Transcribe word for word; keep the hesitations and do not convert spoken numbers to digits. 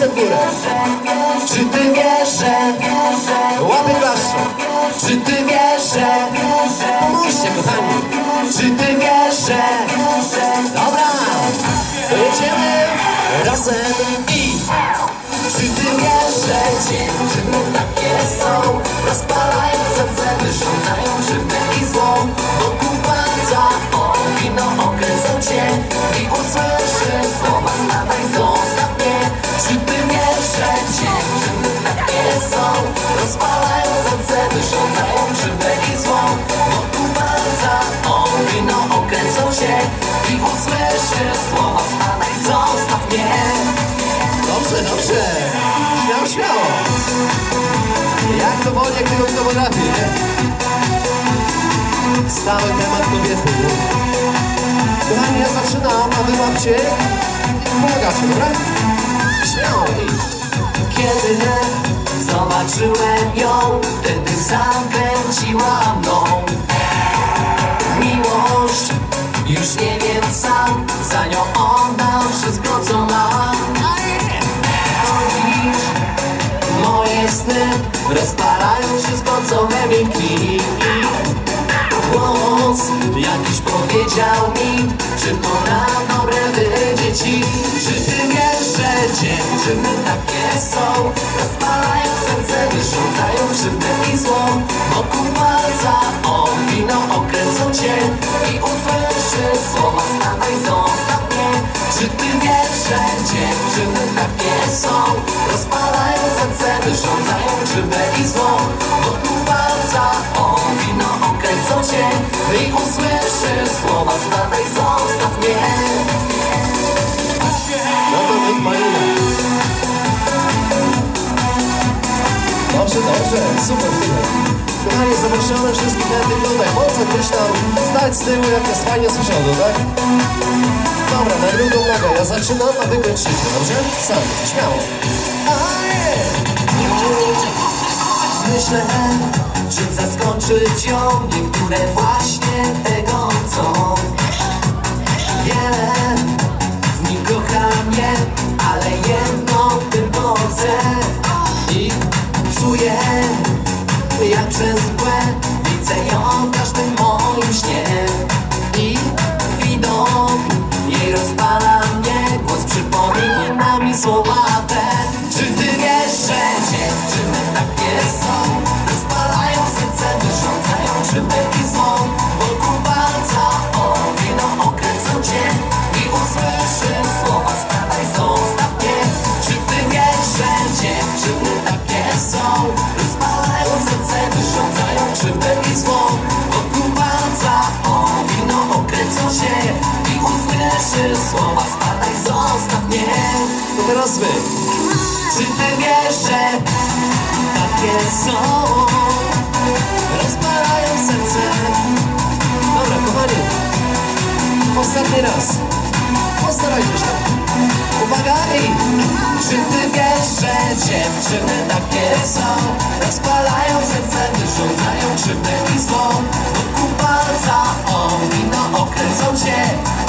Ręce w górę. Czy ty wiesz, że łapy klaszczą? Czy ty wiesz, że pomóżcie, kochani. Czy ty wiesz, że dobra, jedziemy razem i czy ty wiesz, że dziewczyny takie są, rozpalają serce, wyrządzają krzywdę i zło. Wokół palca o wino okręcą cię i usłyszysz słowa spadaj, zostaw mnie. Czy ty wiesz, że dziewczyny takie są, rozpalają serce, wyrządzają krzywdę i zło. Wokół palca o wino okręcą cię i usłyszysz słowa spadaj, zostaw mnie. Dobrze, dobrze, śmiało, śmiało. Jak to woli, jak tego kto potrafi, nie? Stały temat kobiety. Kochani, ja zaczynam, a wy łapcie i pomagacie, dobra? Śmiało. Kiedy zobaczyłem ją, wtedy zakręciła mną. Miłość, już nie wiem sam, za nią oddam wszystko co mam. Moje sny rozpalają wszystko co we mnie tkwi. Głos jakiś powiedział mi, czy to na dobre wyjdzie ci. Czy ty wiesz, że dziewczyny takie są, rozpalają serce, wyrządzają krzywdę i zło. Wokół palca o wino okręcą cię i usłyszysz słowa spadaj, zostaw mnie. Czy ty wiesz, że dziewczyny takie są, rozpalają serce, wyrządzają krzywdę i zło. Wokół palca o wino okręcą cię i usłyszysz słowa spadaj, zostaw mnie. No to niech Marina. Dobrze, dobrze, super, super. Kochani, zapraszamy wszystkich na tych tutaj. Mocno gdzieś tam stać z tyłu, jak jest fajnie z przodu, tak? Dobra, na drugą nogę. Ja zaczynam, a wy kończycie, dobrze? Sami, śmiało. Myślę, czy zaskoczyć ją, niektóre właśnie tego chcą. Wiele z nich kocha mnie, ale jedno tylko chcę. I czuję, jak przez mgłę widzę ją w każdym moim śnie. I widok jej rozpala mnie, głos przypomina mi słowa te. Czy ty wiesz, że dziewczyny takie są, rozpalają serce, wyrządzają krzywdę i zło. Wokół palca o wino okręcą cię i usłyszysz słowa spadaj, zostaw mnie. Czy ty wiesz, że dziewczyny takie są, rozpalają serce, wyrządzają krzywdę i zło. Wokół palca o wino okręcą się i usłyszysz słowa spadaj, zostaw mnie. To teraz wy. Czy ty wiesz, że takie są, rozpalają serce. Dobra, kochani, ostatni raz. Postarajcie się. Uwaga i czy ty wiesz, że dziewczyny takie są, rozpalają serce, wyrządzają krzywdę i zło. Wokół palca o wino okręcą cię